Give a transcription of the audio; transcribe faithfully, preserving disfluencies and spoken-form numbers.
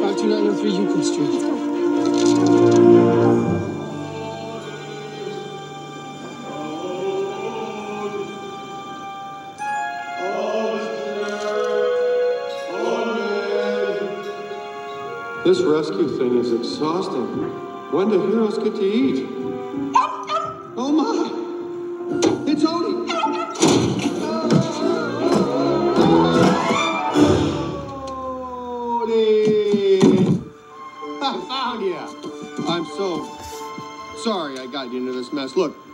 five two nine oh three Euclid Street. Let's go. This rescue thing is exhausting. When do heroes get to eat? Oh my! It's Odie! Odie! I found you! I'm so sorry I got you into this mess. Look,